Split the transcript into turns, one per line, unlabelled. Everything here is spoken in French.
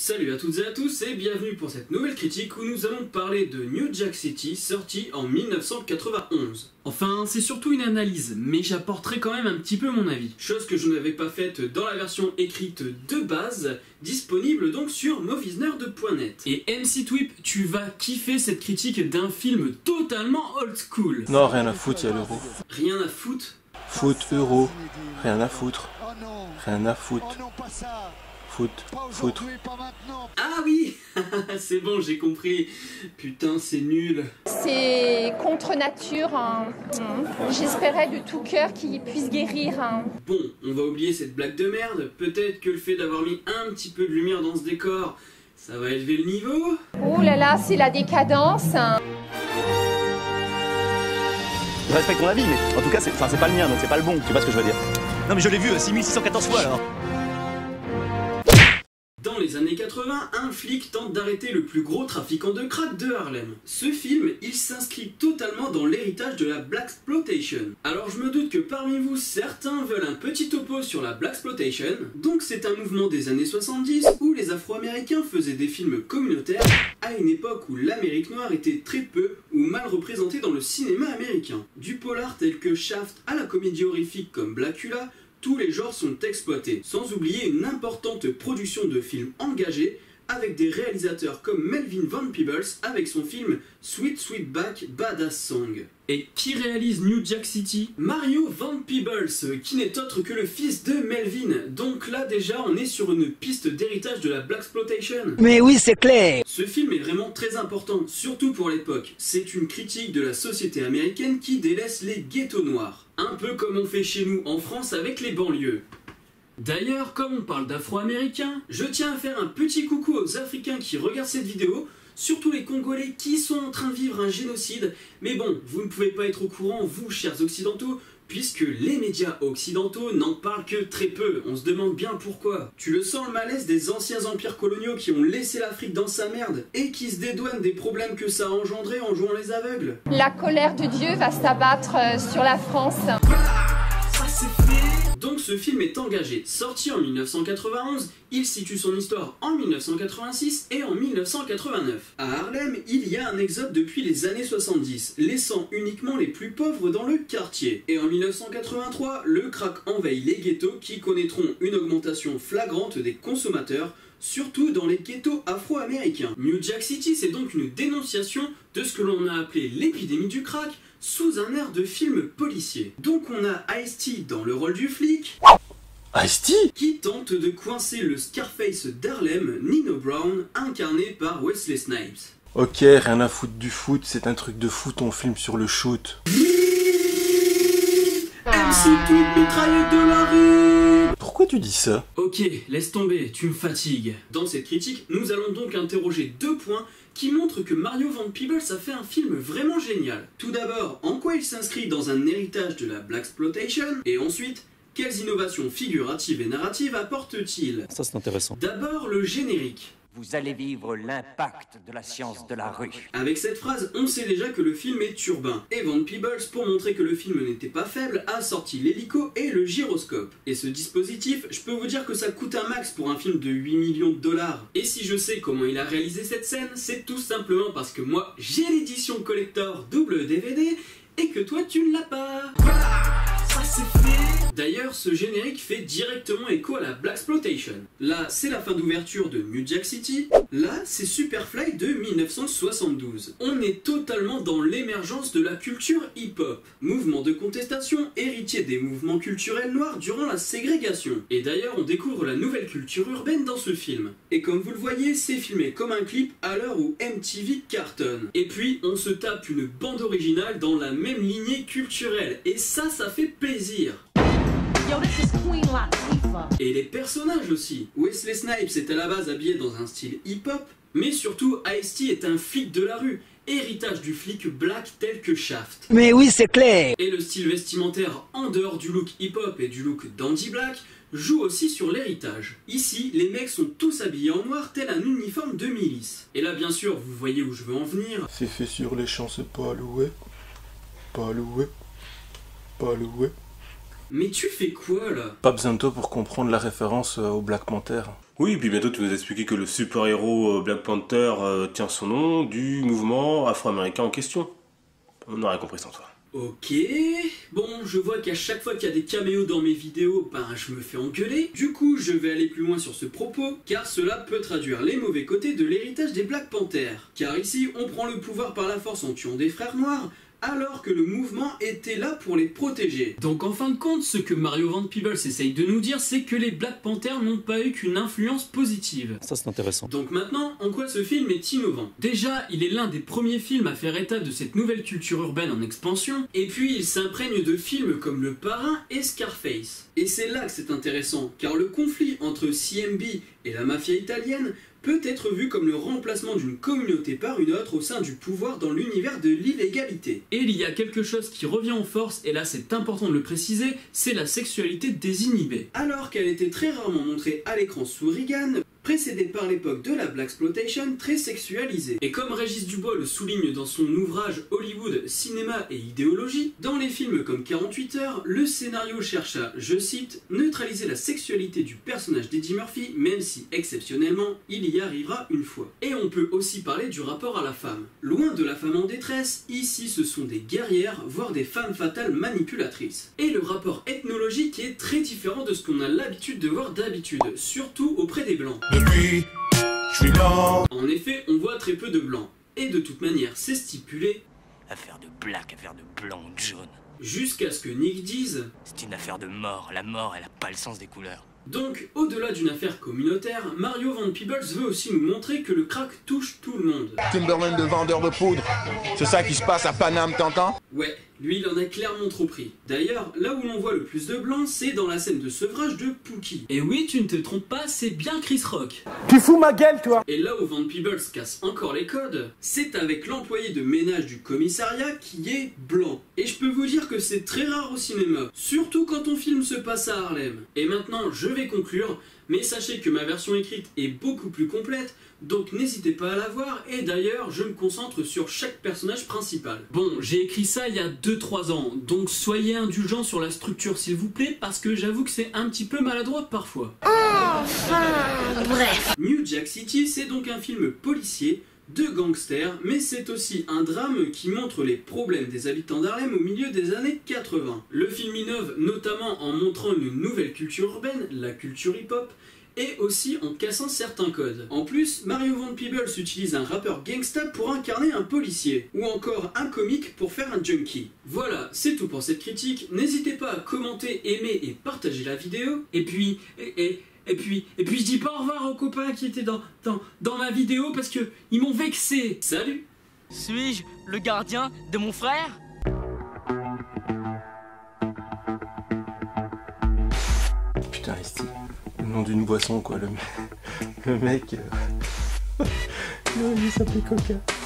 Salut à toutes et à tous et bienvenue pour cette nouvelle critique où nous allons parler de New Jack City sorti en 1991. Enfin, c'est surtout une analyse, mais j'apporterai quand même un petit peu mon avis. Chose que je n'avais pas faite dans la version écrite de base, disponible donc sur moviesnerd.net. Et MC Twip, tu vas kiffer cette critique d'un film totalement old school.
Non, rien à foutre, y'a l'euro.
Rien à foutre.
Foot, euro, rien à foutre. Rien à foutre. Foot.
Ah oui. C'est bon, j'ai compris. Putain, c'est nul.
C'est contre nature. J'espérais de tout cœur qu'il puisse guérir.
Bon, on va oublier cette blague de merde. Peut-être que le fait d'avoir mis un petit peu de lumière dans ce décor, ça va élever le niveau.
Oh là là, c'est la décadence.
Je respecte ton avis, mais en tout cas, c'est pas le mien, donc c'est pas le bon, tu vois ce que je veux dire. Non mais je l'ai vu 6614 fois alors.
Dans les années 80, un flic tente d'arrêter le plus gros trafiquant de crack de Harlem. Ce film, il s'inscrit totalement dans l'héritage de la Blaxploitation. Alors je me doute que parmi vous, certains veulent un petit topo sur la Blaxploitation. Donc c'est un mouvement des années 70 où les Afro-Américains faisaient des films communautaires à une époque où l'Amérique noire était très peu ou mal représentée dans le cinéma américain. Du polar tel que Shaft à la comédie horrifique comme Blackula, tous les genres sont exploités, sans oublier une importante production de films engagés avec des réalisateurs comme Melvin Van Peebles avec son film Sweet Sweetback Badass Song. Et qui réalise New Jack City? Mario Van Peebles, qui n'est autre que le fils de Melvin. Donc là déjà on est sur une piste d'héritage de la Blaxploitation.
Mais oui, c'est clair.
Ce film est vraiment très important, surtout pour l'époque. C'est une critique de la société américaine qui délaisse les ghettos noirs. Un peu comme on fait chez nous en France avec les banlieues. D'ailleurs, comme on parle d'Afro-Américains, je tiens à faire un petit coucou aux Africains qui regardent cette vidéo, surtout les Congolais qui sont en train de vivre un génocide. Mais bon, vous ne pouvez pas être au courant, vous, chers Occidentaux, puisque les médias occidentaux n'en parlent que très peu. On se demande bien pourquoi. Tu le sens le malaise des anciens empires coloniaux qui ont laissé l'Afrique dans sa merde et qui se dédouanent des problèmes que ça a engendré en jouant les aveugles.
La colère de Dieu va s'abattre sur la France.
Ça c'est fait. Donc ce film est engagé. Sorti en 1991, il situe son histoire en 1986 et en 1989. À Harlem, il y a un exode depuis les années 70, laissant uniquement les plus pauvres dans le quartier. Et en 1983, le crack envahit les ghettos qui connaîtront une augmentation flagrante des consommateurs, surtout dans les ghettos afro-américains. New Jack City, c'est donc une dénonciation de ce que l'on a appelé l'épidémie du crack, sous un air de film policier. Donc on a Ice-T dans le rôle du flic,
Ice-T
qui tente de coincer le Scarface d'Harlem, Nino Brown, incarné par Wesley Snipes.
Ok, rien à foutre du foot, c'est un truc de fou ton film sur le shoot.
MC Twip, mitraillette de la rue.
Pourquoi tu dis ça?
Ok, laisse tomber, tu me fatigues. Dans cette critique, nous allons donc interroger deux points qui montrent que Mario Van Peebles a fait un film vraiment génial. Tout d'abord, en quoi il s'inscrit dans un héritage de la Blaxploitation, et ensuite, quelles innovations figuratives et narratives apporte-t-il?
Ça c'est intéressant.
D'abord, le générique.
Vous allez vivre l'impact de la science de la rue.
Avec cette phrase, on sait déjà que le film est urbain. Et Van Peebles, pour montrer que le film n'était pas faible, a sorti l'hélico et le gyroscope. Et ce dispositif, je peux vous dire que ça coûte un max pour un film de 8 millions de dollars. Et si je sais comment il a réalisé cette scène, c'est tout simplement parce que moi, j'ai l'édition collector double DVD et que toi, tu ne l'as pas. Ça c'est fait. D'ailleurs, ce générique fait directement écho à la Blaxploitation. Là, c'est la fin d'ouverture de New Jack City. Là, c'est Superfly de 1972. On est totalement dans l'émergence de la culture hip-hop. Mouvement de contestation, héritier des mouvements culturels noirs durant la ségrégation. Et d'ailleurs, on découvre la nouvelle culture urbaine dans ce film. Et comme vous le voyez, c'est filmé comme un clip à l'heure où MTV cartonne. Et puis, on se tape une bande originale dans la même lignée culturelle. Et ça fait plaisir. Et les personnages aussi. Wesley Snipes est à la base habillé dans un style hip-hop, mais surtout Ice-T est un flic de la rue, héritage du flic black tel que Shaft.
Mais oui, c'est clair.
Et le style vestimentaire en dehors du look hip-hop et du look dandy black joue aussi sur l'héritage. Ici, les mecs sont tous habillés en noir tel un uniforme de milice. Et là bien sûr, vous voyez où je veux en venir.
C'est fait sur les champs, c'est pas loué. Pas loué. Pas loué.
Mais tu fais quoi là?
Pas besoin de toi pour comprendre la référence au Black Panther. Oui, puis bientôt tu vas nous expliquer que le super-héros Black Panther tient son nom du mouvement afro-américain en question. On n'a rien compris sans toi.
Ok, bon, je vois qu'à chaque fois qu'il y a des caméos dans mes vidéos, ben je me fais engueuler. Du coup, je vais aller plus loin sur ce propos, car cela peut traduire les mauvais côtés de l'héritage des Black Panthers. Car ici, on prend le pouvoir par la force en tuant des frères noirs, alors que le mouvement était là pour les protéger. Donc en fin de compte, ce que Mario Van Peebles essaye de nous dire, c'est que les Black Panthers n'ont pas eu qu'une influence positive.
Ça c'est intéressant.
Donc maintenant, en quoi ce film est innovant? Déjà, il est l'un des premiers films à faire état de cette nouvelle culture urbaine en expansion, et puis il s'imprègne de films comme Le Parrain et Scarface. Et c'est là que c'est intéressant, car le conflit entre CMB et la mafia italienne peut être vu comme le remplacement d'une communauté par une autre au sein du pouvoir dans l'univers de l'illégalité. Et il y a quelque chose qui revient en force, et là c'est important de le préciser, c'est la sexualité désinhibée. Alors qu'elle était très rarement montrée à l'écran sous Reagan, précédée par l'époque de la Blaxploitation très sexualisée. Et comme Régis Dubois le souligne dans son ouvrage Hollywood, cinéma et idéologie, dans les films comme 48 heures, le scénario cherche à, je cite, neutraliser la sexualité du personnage d'Eddie Murphy, même si exceptionnellement il y arrivera une fois. Et on peut aussi parler du rapport à la femme. Loin de la femme en détresse, ici ce sont des guerrières, voire des femmes fatales manipulatrices. Et le rapport ethnologique est très différent de ce qu'on a l'habitude de voir d'habitude, surtout auprès des blancs.
Depuis, je suis blanc.
En effet, on voit très peu de blancs. Et de toute manière, c'est stipulé.
Affaire de black, affaire de blanc ou de jaune.
Jusqu'à ce que Nick dise.
C'est une affaire de mort. La mort, elle a pas le sens des couleurs.
Donc, au-delà d'une affaire communautaire, Mario Van Peebles veut aussi nous montrer que le crack touche tout le monde.
Timberland de vendeur de poudre. C'est ça qui se passe à Paname, t'entends?
Ouais, lui il en a clairement trop pris. D'ailleurs, là où l'on voit le plus de blancs, c'est dans la scène de sevrage de Pookie. Et oui, tu ne te trompes pas, c'est bien Chris Rock.
Tu fous ma gueule, toi!
Et là où Van Peebles casse encore les codes, c'est avec l'employé de ménage du commissariat qui est blanc. Et je peux vous dire que c'est très rare au cinéma, surtout quand ton film se passe à Harlem. Et maintenant, je vais conclure, mais sachez que ma version écrite est beaucoup plus complète, donc n'hésitez pas à la voir, et d'ailleurs je me concentre sur chaque personnage principal. Bon, j'ai écrit ça il y a 2-3 ans, donc soyez indulgents sur la structure s'il vous plaît, parce que j'avoue que c'est un petit peu maladroit parfois.
Enfin, bref.
New Jack City, c'est donc un film policier, de gangsters, mais c'est aussi un drame qui montre les problèmes des habitants d'Harlem au milieu des années 80. Le film innove notamment en montrant une nouvelle culture urbaine, la culture hip-hop, et aussi en cassant certains codes. En plus, Mario Van Peebles utilise un rappeur gangsta pour incarner un policier, ou encore un comique pour faire un junkie. Voilà, c'est tout pour cette critique. N'hésitez pas à commenter, aimer et partager la vidéo. Et puis je dis pas au revoir aux copains qui étaient dans ma vidéo parce que ils m'ont vexé. Salut!
Suis-je le gardien de mon frère?
Putain, Esti, le nom d'une boisson quoi, le mec... Non, il s'appelait Coca.